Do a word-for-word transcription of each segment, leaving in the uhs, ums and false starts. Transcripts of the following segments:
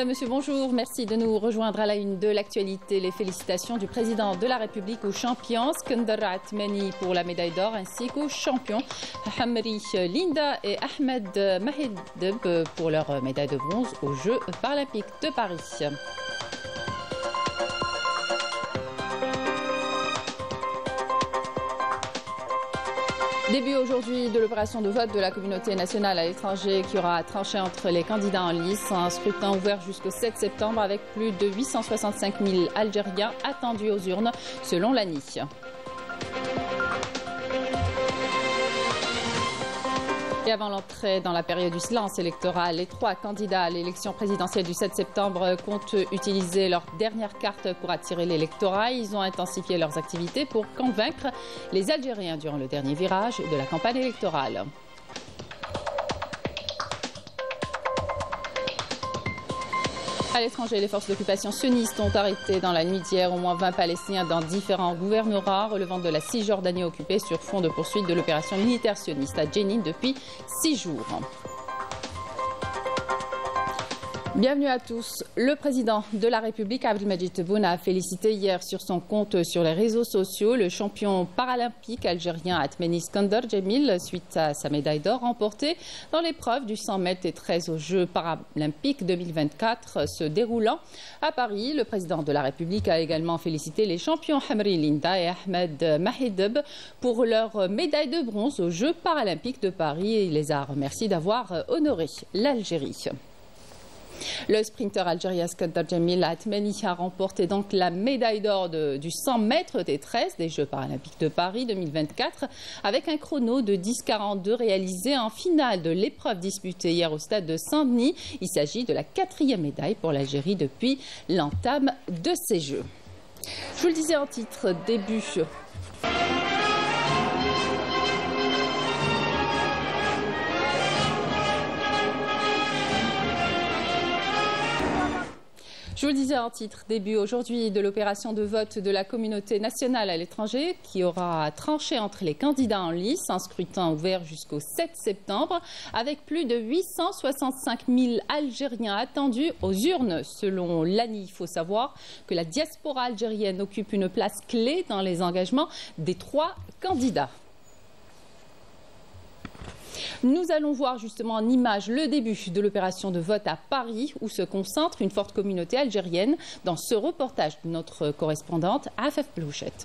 Madame, Monsieur, bonjour. Merci de nous rejoindre à la une de l'actualité. Les félicitations du président de la République aux champions Skender Atmeni pour la médaille d'or ainsi qu'aux champions Hamri Linda et Ahmed Mahideb pour leur médaille de bronze aux Jeux paralympiques de Paris. Début aujourd'hui de l'opération de vote de la communauté nationale à l'étranger qui aura tranché entre les candidats en lice. Un scrutin ouvert jusqu'au sept septembre avec plus de huit cent soixante-cinq mille Algériens attendus aux urnes selon l'A N I. Et avant l'entrée dans la période du silence électoral, les trois candidats à l'élection présidentielle du sept septembre comptent utiliser leur dernière carte pour attirer l'électorat. Ils ont intensifié leurs activités pour convaincre les Algériens durant le dernier virage de la campagne électorale. À l'étranger, les forces d'occupation sionistes ont arrêté dans la nuit d'hier au moins vingt Palestiniens dans différents gouvernorats relevant de la Cisjordanie occupée sur fond de poursuite de l'opération militaire sioniste à Jenin depuis six jours. Bienvenue à tous. Le président de la République, Abdelmadjid Tebboune, a félicité hier sur son compte sur les réseaux sociaux le champion paralympique algérien Atmeni Skender Djemil suite à sa médaille d'or remportée dans l'épreuve du cent mètres et treize aux Jeux paralympiques deux mille vingt-quatre se déroulant à Paris. Le président de la République a également félicité les champions Hamri Linda et Ahmed Mahideb pour leur médaille de bronze aux Jeux paralympiques de Paris et il les a remerciés d'avoir honoré l'Algérie. Le sprinter algérien Skender Djemil Atmeni a remporté donc la médaille d'or du cent mètres T treize des Jeux paralympiques de Paris deux mille vingt-quatre avec un chrono de dix quarante-deux réalisé en finale de l'épreuve disputée hier au stade de Saint-Denis. Il s'agit de la quatrième médaille pour l'Algérie depuis l'entame de ces Jeux. Je vous le disais en titre, début. Je vous le disais en titre, début aujourd'hui de l'opération de vote de la communauté nationale à l'étranger qui aura tranché entre les candidats en lice, un scrutin ouvert jusqu'au sept septembre avec plus de huit cent soixante-cinq mille Algériens attendus aux urnes. Selon l'A N I, il faut savoir que la diaspora algérienne occupe une place clé dans les engagements des trois candidats. Nous allons voir justement en image le début de l'opération de vote à Paris où se concentre une forte communauté algérienne dans ce reportage de notre correspondante Afef Blouchette.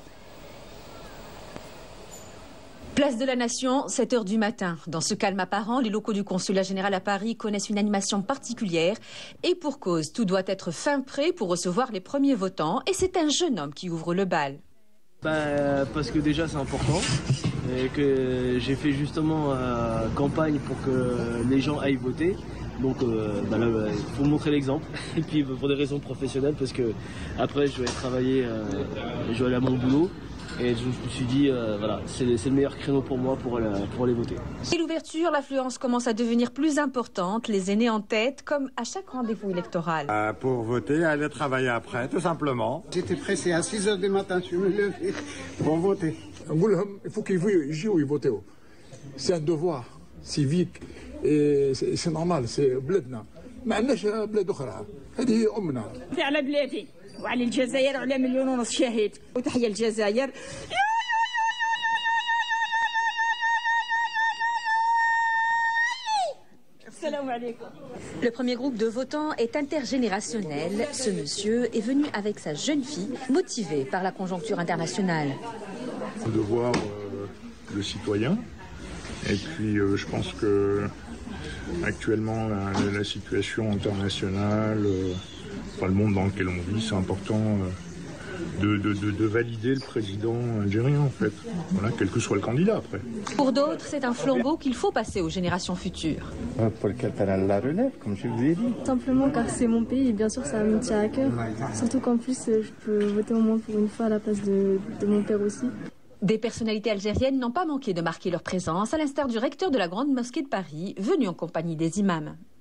Place de la Nation, sept heures du matin. Dans ce calme apparent, les locaux du consulat général à Paris connaissent une animation particulière. Et pour cause, tout doit être fin prêt pour recevoir les premiers votants. Et c'est un jeune homme qui ouvre le bal. Bah, parce que déjà c'est important et que j'ai fait justement euh, campagne pour que les gens aillent voter. Donc euh, bah là, il faut montrer l'exemple et puis pour des raisons professionnelles parce que après je vais travailler, euh, je vais aller à mon boulot. Et je me suis dit, euh, voilà, c'est le meilleur créneau pour moi pour, la, pour aller voter. Et l'ouverture, l'affluence commence à devenir plus importante, les aînés en tête, comme à chaque rendez-vous électoral. Euh, pour voter, aller travailler après, tout simplement. J'étais pressé à six heures du matin, je me levais pour voter. Il faut qu'ils jouent et votent. C'est un devoir civique et c'est normal, c'est بلادنا. ما عندناش بلاد أخرى. هذه أمنا. على بلادي. وعلى الجزائر وعلى مليون ونص شهيد وتحيا الجزائر. Le premier groupe de votants est intergénérationnel. Ce monsieur est venu avec sa jeune fille, motivé par la conjoncture internationale. De voir euh, le citoyen. Et puis euh, je pense que actuellement la, la situation internationale, euh, enfin, le monde dans lequel on vit, c'est important euh, de, de, de, de valider le président algérien en fait, voilà, quel que soit le candidat après. Pour d'autres, c'est un flambeau qu'il faut passer aux générations futures. Pour lequel tu as la relève, comme je vous ai dit. Simplement car c'est mon pays et bien sûr ça me tient à cœur. Surtout qu'en plus je peux voter au moins pour une fois à la place de, de mon père aussi. Des personnalités algériennes n'ont pas manqué de marquer leur présence, à l'instar du recteur de la Grande Mosquée de Paris, venu en compagnie des imams.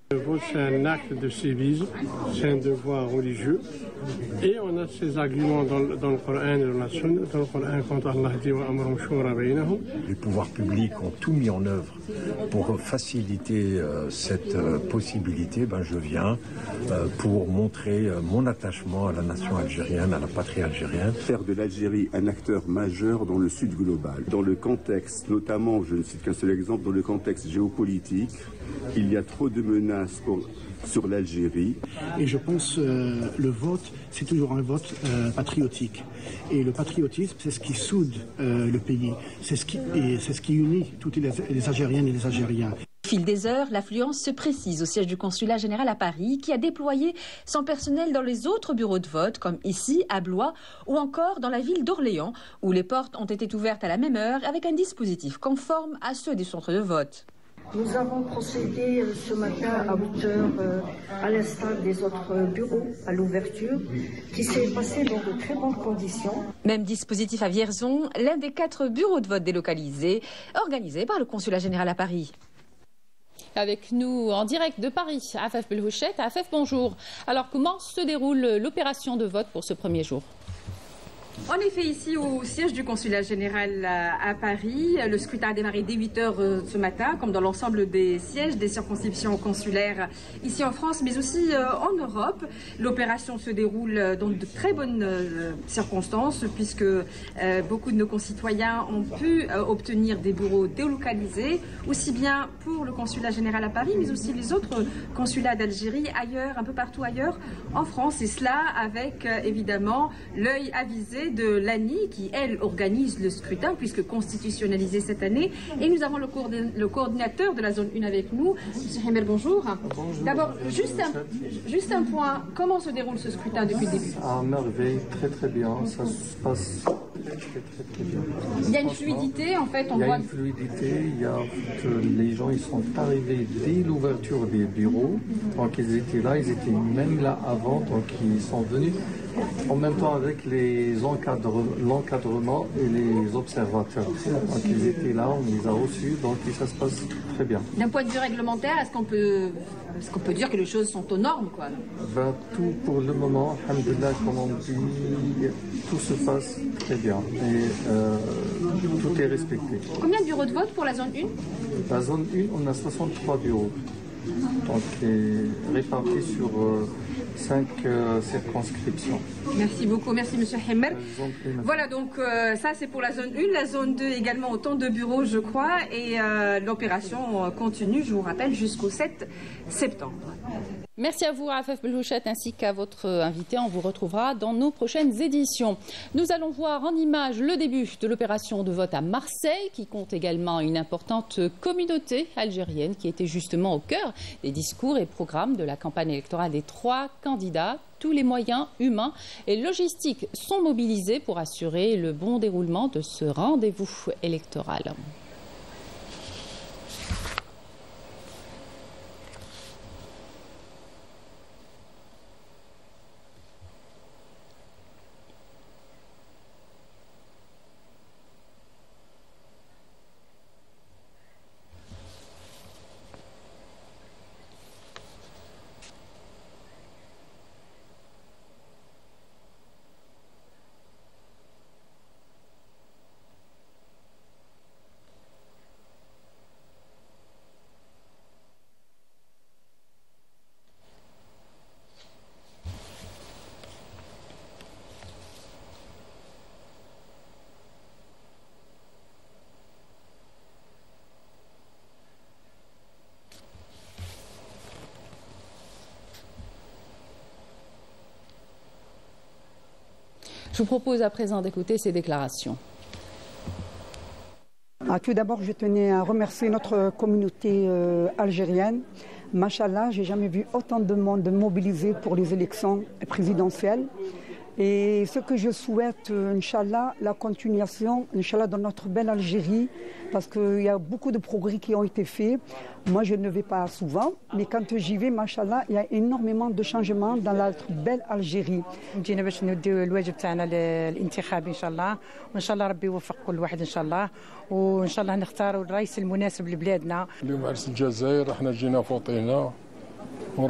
Le vote, c'est un acte de civisme, c'est un devoir religieux. Et on a ces arguments dans, dans le Coran et dans la Sunna. Dans le Coran, quand Allah dit wa amruhum shura baynahum. Les pouvoirs publics ont tout mis en œuvre pour faciliter euh, cette euh, possibilité. Ben, je viens euh, pour montrer euh, mon attachement à la nation algérienne, à la patrie algérienne. Faire de l'Algérie un acteur majeur dans le Sud global. Dans le contexte, notamment, je ne cite qu'un seul exemple, dans le contexte géopolitique, il y a trop de menaces pour, sur l'Algérie. Et je pense que euh, le vote, c'est toujours un vote euh, patriotique. Et le patriotisme, c'est ce qui soude euh, le pays. C'est ce qui, et c'est ce qui unit toutes les, les Algériennes et les Algériens. Au fil des heures, l'affluence se précise au siège du consulat général à Paris, qui a déployé son personnel dans les autres bureaux de vote, comme ici, à Blois, ou encore dans la ville d'Orléans, où les portes ont été ouvertes à la même heure, avec un dispositif conforme à ceux des centres de vote. Nous avons procédé ce matin à huit heures euh, à l'instar des autres bureaux à l'ouverture, qui s'est passé dans de très bonnes conditions. Même dispositif à Vierzon, l'un des quatre bureaux de vote délocalisés, organisé par le consulat général à Paris. Avec nous en direct de Paris, Afef Belhouchet. Afef, bonjour. Alors, comment se déroule l'opération de vote pour ce premier jour ? En effet, ici au siège du consulat général à Paris, le scrutin a démarré dès huit heures ce matin, comme dans l'ensemble des sièges des circonscriptions consulaires ici en France, mais aussi en Europe. L'opération se déroule dans de très bonnes circonstances, puisque beaucoup de nos concitoyens ont pu obtenir des bureaux délocalisés, aussi bien pour le consulat général à Paris, mais aussi les autres consulats d'Algérie ailleurs, un peu partout ailleurs en France, et cela avec évidemment l'œil avisé de l'A N I qui, elle, organise le scrutin puisque constitutionnalisé cette année. Et nous avons le, coordin le coordinateur de la zone un avec nous, M. Hemmer, bonjour. bonjour. D'abord, juste un, juste un point, comment se déroule ce scrutin depuis le début? À merveille, très très bien, ça se passe très très très, très bien. Il y a une fluidité en fait, on Il y a voit... une fluidité, il y a, les gens ils sont arrivés dès l'ouverture des bureaux, donc ils étaient là, ils étaient même là avant, donc ils sont venus en même temps avec les encadre, l'encadrement et les observateurs. Donc ils étaient là, on les a reçus, donc ça se passe très bien. D'un point de vue réglementaire, est-ce qu'on peut, est-ce qu'on peut dire que les choses sont aux normes, quoi? Ben, tout pour le moment, alhamdoulilah, comme on dit, tout se passe très bien et euh, tout est respecté. Combien de bureaux de vote pour la zone un? La zone un, on a soixante-trois bureaux, donc répartis sur euh, cinq euh, circonscriptions. Merci beaucoup, merci Monsieur Hemmer. Voilà, donc euh, ça c'est pour la zone un, la zone deux également autant de bureaux je crois, et euh, l'opération continue, je vous rappelle, jusqu'au sept septembre. Merci à vous, Afef Belhouchet, ainsi qu'à votre invité. On vous retrouvera dans nos prochaines éditions. Nous allons voir en images le début de l'opération de vote à Marseille, qui compte également une importante communauté algérienne qui était justement au cœur des discours et programmes de la campagne électorale des trois candidats. Tous les moyens humains et logistiques sont mobilisés pour assurer le bon déroulement de ce rendez-vous électoral. Je vous propose à présent d'écouter ces déclarations. Ah, tout d'abord, je tenais à remercier notre communauté euh, algérienne. Machallah, j'ai jamais vu autant de monde mobilisé pour les élections présidentielles. Et ce que je souhaite, Inch'Allah, la continuation, Inch'Allah, dans notre belle Algérie, parce qu'il y a beaucoup de progrès qui ont été faits. Moi, je ne vais pas souvent, mais quand j'y vais, Machallah, il y a énormément de changements dans notre belle Algérie. جينا باش نديو الواجب تاعنا الانتخابي ان شاء الله، وان شاء الله ربي يوفق كل واحد ان شاء الله، وان شاء الله نختاروا الرئيس المناسب لبلادنا. اليوم عرس الجزائر، احنا جينا فوطينا En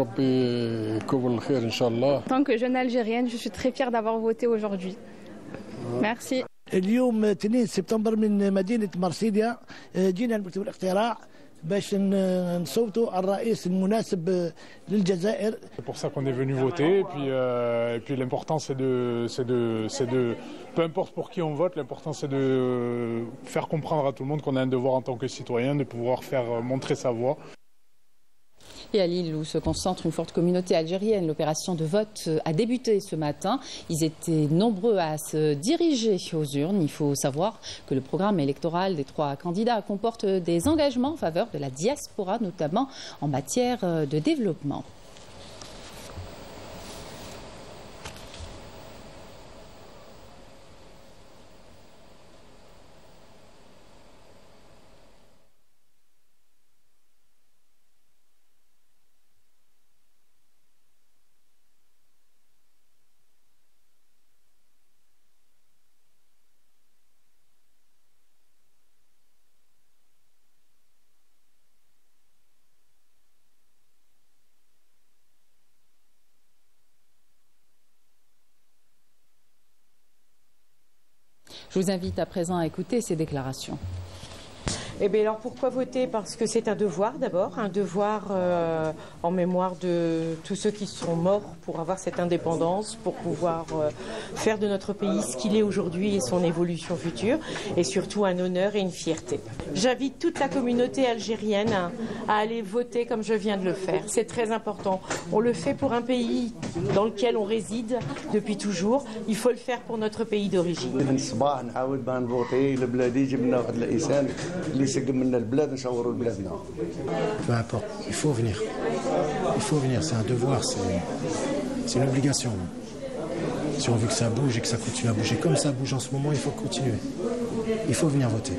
tant que jeune Algérienne, je suis très fière d'avoir voté aujourd'hui. Merci. اليوم اثنين سبتمبر من مدينة مرسيليا جينا لمكتب الاقتراع باش نصوتوا على الرئيس المناسب للجزائر. C'est pour ça qu'on est venu voter et puis euh, et puis l'important c'est de c'est de c'est de peu importe pour qui on vote, l'important c'est de faire comprendre à tout le monde qu'on a un devoir en tant que citoyen de pouvoir faire montrer sa voix. Et à Lille, où se concentre une forte communauté algérienne, l'opération de vote a débuté ce matin. Ils étaient nombreux à se diriger aux urnes. Il faut savoir que le programme électoral des trois candidats comporte des engagements en faveur de la diaspora, notamment en matière de développement. Je vous invite à présent à écouter ces déclarations. Eh bien alors pourquoi voter? Parce que c'est un devoir d'abord, un devoir euh, en mémoire de tous ceux qui sont morts pour avoir cette indépendance, pour pouvoir euh, faire de notre pays ce qu'il est aujourd'hui et son évolution future, et surtout un honneur et une fierté. J'invite toute la communauté algérienne à, à aller voter comme je viens de le faire. C'est très important. On le fait pour un pays dans lequel on réside depuis toujours. Il faut le faire pour notre pays d'origine. Peu importe, il faut venir. Il faut venir, c'est un devoir, c'est une obligation. Si on veut que ça bouge et que ça continue à bouger comme ça bouge en ce moment, il faut continuer. Il faut venir voter.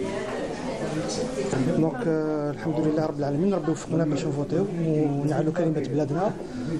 دونك الحمد لله رب العالمين ربي وفقنا باش نفوتيو ونعلو كلمة بلادنا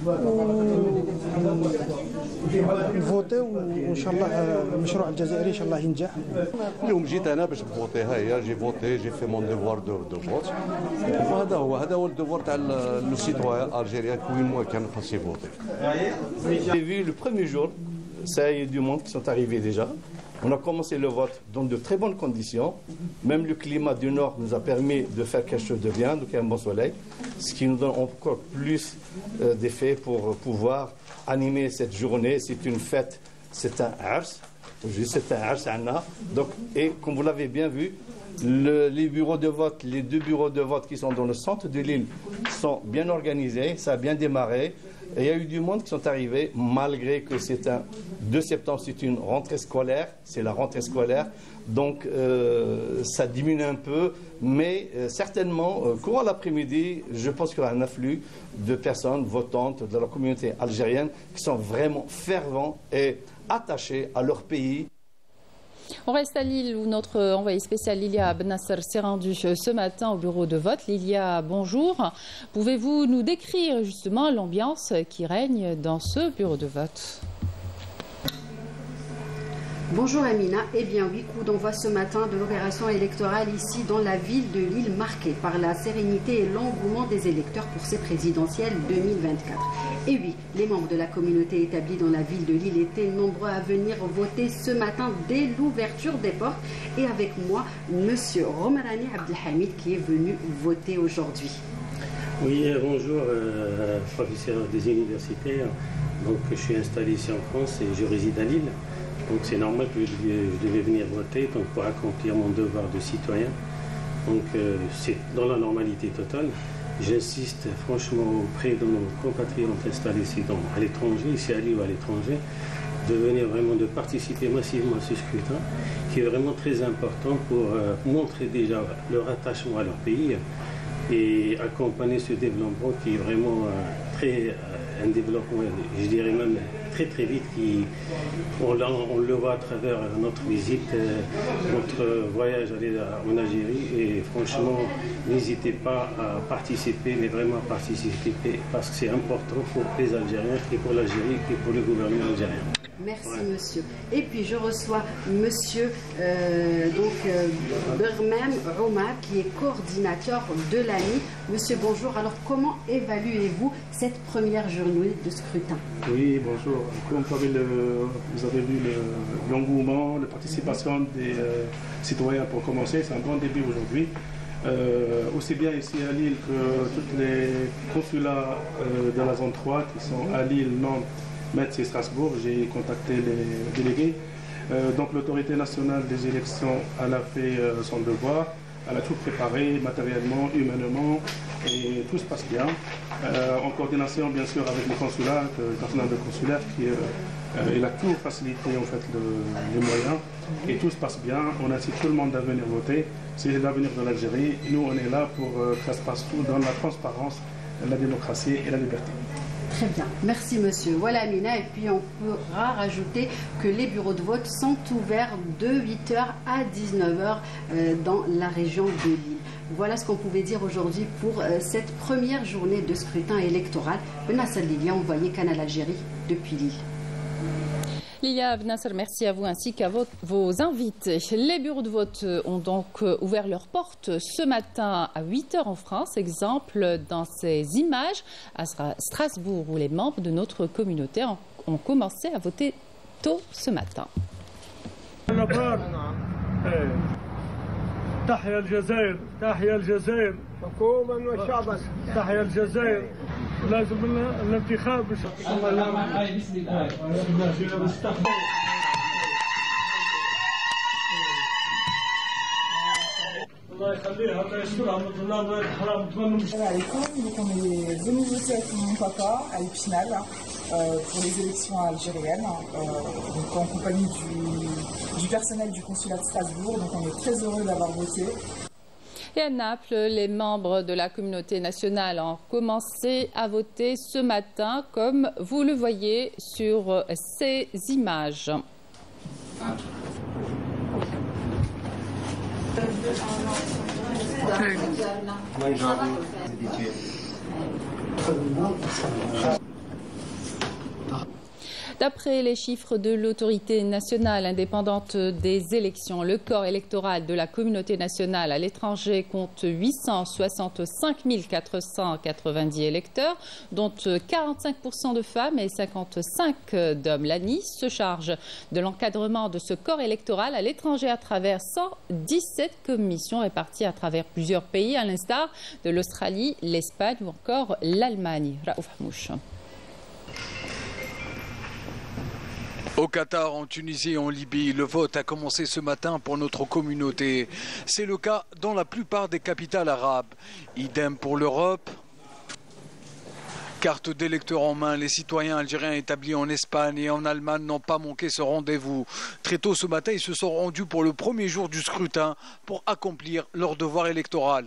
ونفوتيو وان شاء الله المشروع الجزائري ان شاء الله ينجح. اليوم جيت انا باش نفوتي هيا جي فوتي جي في مون ديفوار دو دو فوت وهذا هو هذا هو الديفوار تاع لو سيتويان الجيريان كوين موا كان خاص يفوتي. J'ai vu le premier jour, ça y est du monde qui sont arrivés déjà. On a commencé le vote dans de très bonnes conditions. Même le climat du Nord nous a permis de faire quelque chose de bien, donc il y a un bon soleil, ce qui nous donne encore plus euh, d'effet pour pouvoir animer cette journée. C'est une fête, c'est un ars, c'est un ars, Anna. Donc, et comme vous l'avez bien vu, le, les bureaux de vote, les deux bureaux de vote qui sont dans le centre de l'île sont bien organisés, ça a bien démarré. Et il y a eu du monde qui sont arrivés, malgré que c'est un deux septembre, c'est une rentrée scolaire, c'est la rentrée scolaire, donc euh, ça diminue un peu, mais euh, certainement, euh, courant l'après-midi, je pense qu'il y aura un afflux de personnes votantes de la communauté algérienne qui sont vraiment fervents et attachés à leur pays. On reste à Lille où notre envoyé spécial Lilia Benasser s'est rendu ce matin au bureau de vote. Lilia, bonjour. Pouvez-vous nous décrire justement l'ambiance qui règne dans ce bureau de vote ? Bonjour Amina, eh bien oui, coup d'envoi ce matin de l'opération électorale ici dans la ville de Lille, marquée par la sérénité et l'engouement des électeurs pour ces présidentielles deux mille vingt-quatre. Et oui, les membres de la communauté établie dans la ville de Lille étaient nombreux à venir voter ce matin dès l'ouverture des portes. Et avec moi, monsieur Romarani Abdelhamid qui est venu voter aujourd'hui. Oui, bonjour, euh, professeur des universités. Donc je suis installé ici en France et je réside à Lille. Donc c'est normal que je devais venir voter donc pour accomplir mon devoir de citoyen. Donc euh, c'est dans la normalité totale. J'insiste franchement auprès de nos compatriotes installés ici dans, à l'étranger, ici à Lille ou à l'étranger, de venir vraiment de participer massivement à ce scrutin qui est vraiment très important pour euh, montrer déjà leur attachement à leur pays et accompagner ce développement qui est vraiment euh, très... Euh, un développement, je dirais même très très vite, qui, on, on le voit à travers notre visite, euh, notre voyage en Algérie et franchement n'hésitez pas à participer, mais vraiment à participer parce que c'est important pour les Algériens et pour l'Algérie et pour le gouvernement algérien. Merci ouais. monsieur. Et puis je reçois monsieur euh, donc euh, Bermem Roma qui est coordinateur de l'A N I. Monsieur, bonjour. Alors comment évaluez-vous cette première journée de scrutin? Oui, bonjour. Comme vous avez, le, vous avez vu l'engouement, la participation des euh, citoyens pour commencer, c'est un bon début aujourd'hui. Euh, aussi bien ici à Lille que tous les consulats euh, de la zone trois qui sont à Lille, Nantes, Metz et Strasbourg. J'ai contacté les délégués. Euh, donc l'autorité nationale des élections, elle a fait euh, son devoir. Elle a tout préparé matériellement, humainement, et tout se passe bien. Euh, en coordination bien sûr avec le consulat, le personnel de consulaire qui euh, il a tout facilité en fait le, les moyens, et tout se passe bien. On incite tout le monde à venir voter. C'est l'avenir de l'Algérie. Nous on est là pour euh, que ça se passe tout dans la transparence, la démocratie et la liberté. Très bien, merci monsieur. Voilà Amina, et puis on pourra rajouter que les bureaux de vote sont ouverts de huit heures à dix-neuf heures euh, dans la région de Lille. Voilà ce qu'on pouvait dire aujourd'hui pour euh, cette première journée de scrutin électoral. Benassar Lilia, envoyé Canal Algérie depuis Lille. Lilia Benassar, merci à vous ainsi qu'à vos, vos invités. Les bureaux de vote ont donc ouvert leurs portes ce matin à huit heures en France. Exemple dans ces images à Strasbourg où les membres de notre communauté ont, ont commencé à voter tôt ce matin. تحيا الجزائر تحيا الجزائر حكومة وشعبا تحيا الجزائر لازم الانتخاب الله يخليها الله يسترها من الظلام والحرام نتمنى. Salam alaikum, donc on est venu voter avec mon papa à l'Épinal euh, pour les élections algériennes, euh, donc en compagnie du, du personnel du consulat de Strasbourg, donc on est très heureux d'avoir voté. Et à Naples, les membres de la communauté nationale ont commencé à voter ce matin, comme vous le voyez sur ces images. D'après les chiffres de l'autorité nationale indépendante des élections, le corps électoral de la communauté nationale à l'étranger compte huit cent soixante-cinq mille quatre cent quatre-vingt-dix électeurs, dont quarante-cinq pour cent de femmes et cinquante-cinq d'hommes. L'A N I se charge de l'encadrement de ce corps électoral à l'étranger à travers cent dix-sept commissions réparties à travers plusieurs pays, à l'instar de l'Australie, l'Espagne ou encore l'Allemagne. Raouf Hamouch. Au Qatar, en Tunisie et en Libye, le vote a commencé ce matin pour notre communauté. C'est le cas dans la plupart des capitales arabes. Idem pour l'Europe. Carte d'électeur en main, les citoyens algériens établis en Espagne et en Allemagne n'ont pas manqué ce rendez-vous. Très tôt ce matin, ils se sont rendus pour le premier jour du scrutin pour accomplir leur devoir électoral.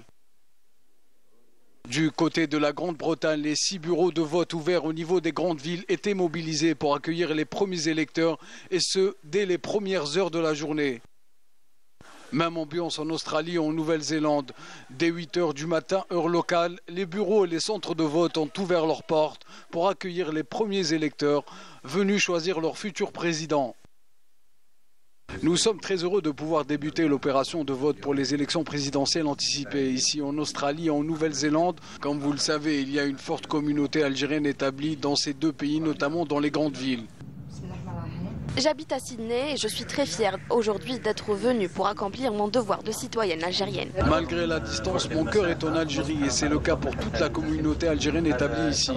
Du côté de la Grande-Bretagne, les six bureaux de vote ouverts au niveau des grandes villes étaient mobilisés pour accueillir les premiers électeurs, et ce, dès les premières heures de la journée. Même ambiance en Australie et en Nouvelle-Zélande. Dès huit heures du matin, heure locale, les bureaux et les centres de vote ont ouvert leurs portes pour accueillir les premiers électeurs venus choisir leur futur président. Nous sommes très heureux de pouvoir débuter l'opération de vote pour les élections présidentielles anticipées ici en Australie et en Nouvelle-Zélande. Comme vous le savez, il y a une forte communauté algérienne établie dans ces deux pays, notamment dans les grandes villes. J'habite à Sydney et je suis très fière aujourd'hui d'être venue pour accomplir mon devoir de citoyenne algérienne. Malgré la distance, mon cœur est en Algérie et c'est le cas pour toute la communauté algérienne établie ici.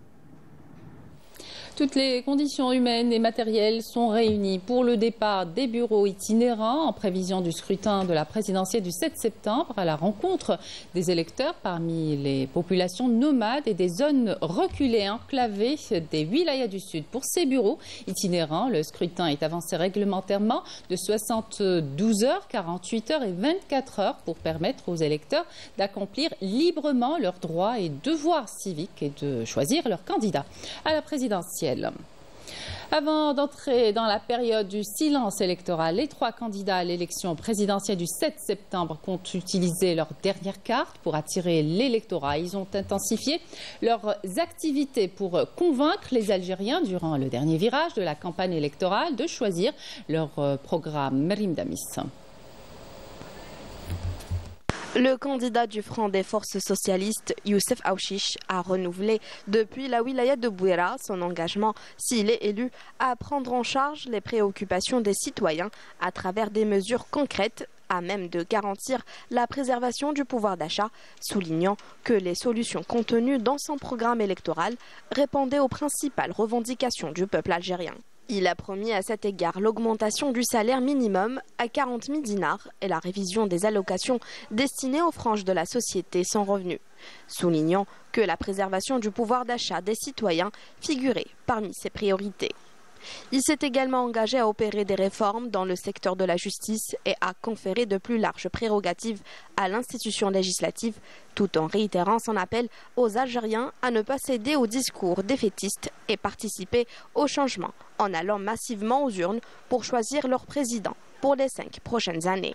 Toutes les conditions humaines et matérielles sont réunies pour le départ des bureaux itinérants en prévision du scrutin de la présidentielle du sept septembre à la rencontre des électeurs parmi les populations nomades et des zones reculées enclavées des wilayas du Sud. Pour ces bureaux itinérants, le scrutin est avancé réglementairement de soixante-douze heures, quarante-huit heures et vingt-quatre heures pour permettre aux électeurs d'accomplir librement leurs droits et devoirs civiques et de choisir leur candidat à la présidentielle. Avant d'entrer dans la période du silence électoral, les trois candidats à l'élection présidentielle du sept septembre comptent utiliser leur dernière carte pour attirer l'électorat. Ils ont intensifié leurs activités pour convaincre les Algériens durant le dernier virage de la campagne électorale de choisir leur programme. Merim Damis. Le candidat du Front des forces socialistes, Youssef Aouchiche, a renouvelé depuis la wilaya de Bouira son engagement, s'il est élu, à prendre en charge les préoccupations des citoyens à travers des mesures concrètes à même de garantir la préservation du pouvoir d'achat, soulignant que les solutions contenues dans son programme électoral répondaient aux principales revendications du peuple algérien. Il a promis à cet égard l'augmentation du salaire minimum à quarante mille dinars et la révision des allocations destinées aux franges de la société sans revenus, soulignant que la préservation du pouvoir d'achat des citoyens figurait parmi ses priorités. Il s'est également engagé à opérer des réformes dans le secteur de la justice et à conférer de plus larges prérogatives à l'institution législative, tout en réitérant son appel aux Algériens à ne pas céder aux discours défaitistes et participer au changement en allant massivement aux urnes pour choisir leur président pour les cinq prochaines années.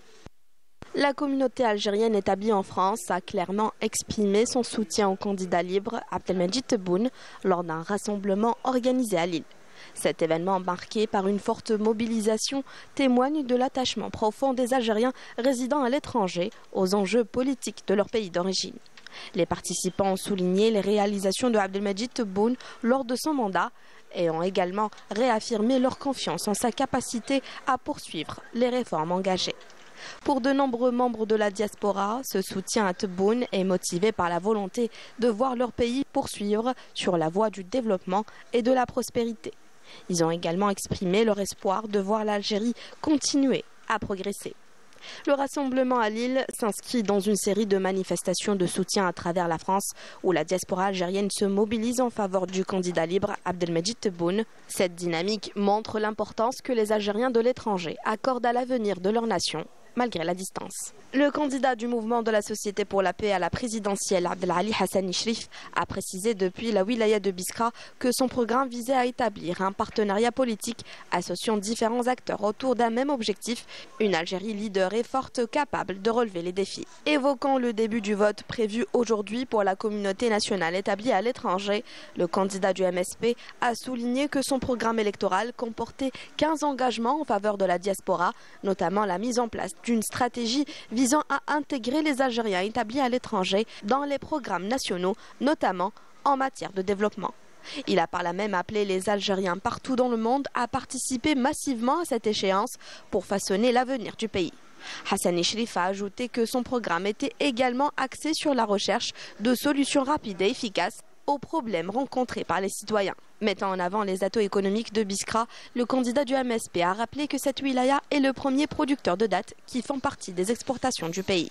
La communauté algérienne établie en France a clairement exprimé son soutien au candidat libre Abdelmajid Tebboune lors d'un rassemblement organisé à Lille. Cet événement, marqué par une forte mobilisation, témoigne de l'attachement profond des Algériens résidant à l'étranger aux enjeux politiques de leur pays d'origine. Les participants ont souligné les réalisations de Abdelmajid Tebboune lors de son mandat et ont également réaffirmé leur confiance en sa capacité à poursuivre les réformes engagées. Pour de nombreux membres de la diaspora, ce soutien à Tebboune est motivé par la volonté de voir leur pays poursuivre sur la voie du développement et de la prospérité. Ils ont également exprimé leur espoir de voir l'Algérie continuer à progresser. Le rassemblement à Lille s'inscrit dans une série de manifestations de soutien à travers la France où la diaspora algérienne se mobilise en faveur du candidat libre Abdelmajid Tebboune. Cette dynamique montre l'importance que les Algériens de l'étranger accordent à l'avenir de leur nation, malgré la distance. Le candidat du mouvement de la Société pour la paix à la présidentielle, Abdelali Hassani Shrif, a précisé depuis la wilaya de Biskra que son programme visait à établir un partenariat politique associant différents acteurs autour d'un même objectif, une Algérie leader et forte capable de relever les défis. Évoquant le début du vote prévu aujourd'hui pour la communauté nationale établie à l'étranger, le candidat du M S P a souligné que son programme électoral comportait quinze engagements en faveur de la diaspora, notamment la mise en place d'une stratégie visant à intégrer les Algériens établis à l'étranger dans les programmes nationaux, notamment en matière de développement. Il a par là même appelé les Algériens partout dans le monde à participer massivement à cette échéance pour façonner l'avenir du pays. Hassani Shrif a ajouté que son programme était également axé sur la recherche de solutions rapides et efficaces aux problèmes rencontrés par les citoyens. Mettant en avant les atouts économiques de Biskra, le candidat du M S P a rappelé que cette wilaya est le premier producteur de dattes qui font partie des exportations du pays.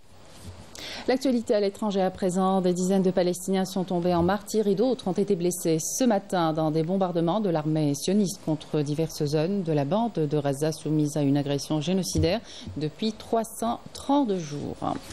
L'actualité à l'étranger à présent, des dizaines de Palestiniens sont tombés en martyrs et d'autres ont été blessés ce matin dans des bombardements de l'armée sioniste contre diverses zones de la bande de Gaza soumise à une agression génocidaire depuis trois cent trente jours.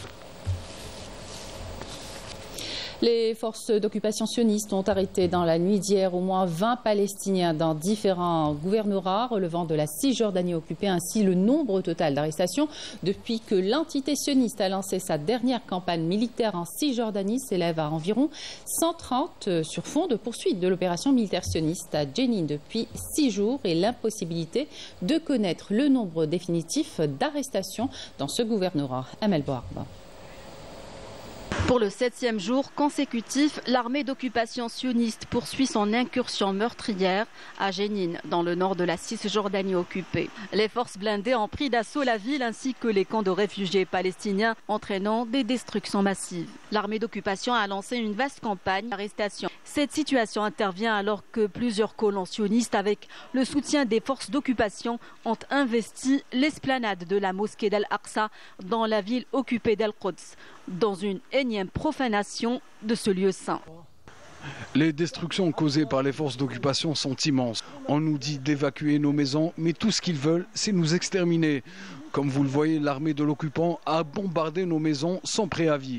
Les forces d'occupation sionistes ont arrêté dans la nuit d'hier au moins vingt Palestiniens dans différents gouvernorats relevant de la Cisjordanie occupée. Ainsi, le nombre total d'arrestations depuis que l'entité sioniste a lancé sa dernière campagne militaire en Cisjordanie s'élève à environ cent trente sur fond de poursuite de l'opération militaire sioniste à Jenin depuis six jours et l'impossibilité de connaître le nombre définitif d'arrestations dans ce gouvernorat. Amel Boarba. Pour le septième jour consécutif, l'armée d'occupation sioniste poursuit son incursion meurtrière à Jenin, dans le nord de la Cisjordanie occupée. Les forces blindées ont pris d'assaut la ville ainsi que les camps de réfugiés palestiniens, entraînant des destructions massives. L'armée d'occupation a lancé une vaste campagne d'arrestation. Cette situation intervient alors que plusieurs colons sionistes, avec le soutien des forces d'occupation, ont investi l'esplanade de la mosquée d'Al-Aqsa dans la ville occupée d'Al-Quds, dans une énième profanation de ce lieu saint. Les destructions causées par les forces d'occupation sont immenses. On nous dit d'évacuer nos maisons, mais tout ce qu'ils veulent, c'est nous exterminer. Comme vous le voyez, l'armée de l'occupant a bombardé nos maisons sans préavis.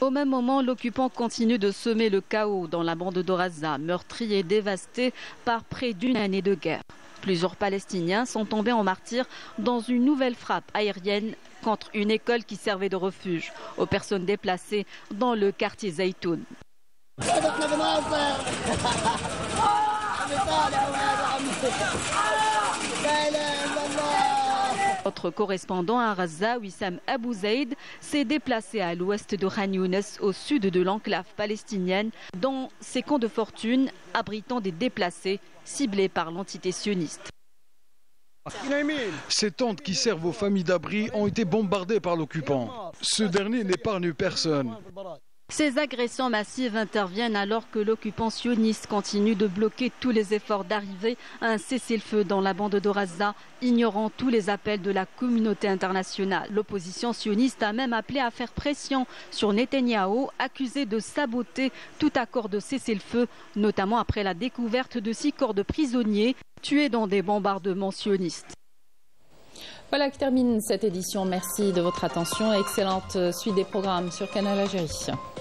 Au même moment, l'occupant continue de semer le chaos dans la bande de Gaza, meurtrie et dévastée par près d'une année de guerre. Plusieurs Palestiniens sont tombés en martyrs dans une nouvelle frappe aérienne contre une école qui servait de refuge aux personnes déplacées dans le quartier Zaytoun. Notre correspondant à Gaza, Wissam Abou Zaid, s'est déplacé à l'ouest de Khan Younes, au sud de l'enclave palestinienne, dans ces camps de fortune abritant des déplacés ciblés par l'entité sioniste. Ces tentes qui servent aux familles d'abri ont été bombardées par l'occupant. Ce dernier n'épargne personne. Ces agressions massives interviennent alors que l'occupant sioniste continue de bloquer tous les efforts d'arriver à un cessez-le-feu dans la bande de Gaza, ignorant tous les appels de la communauté internationale. L'opposition sioniste a même appelé à faire pression sur Netanyahou, accusé de saboter tout accord de cessez-le-feu, notamment après la découverte de six corps de prisonniers tués dans des bombardements sionistes. Voilà qui termine cette édition. Merci de votre attention et excellente suite des programmes sur Canal Algérie.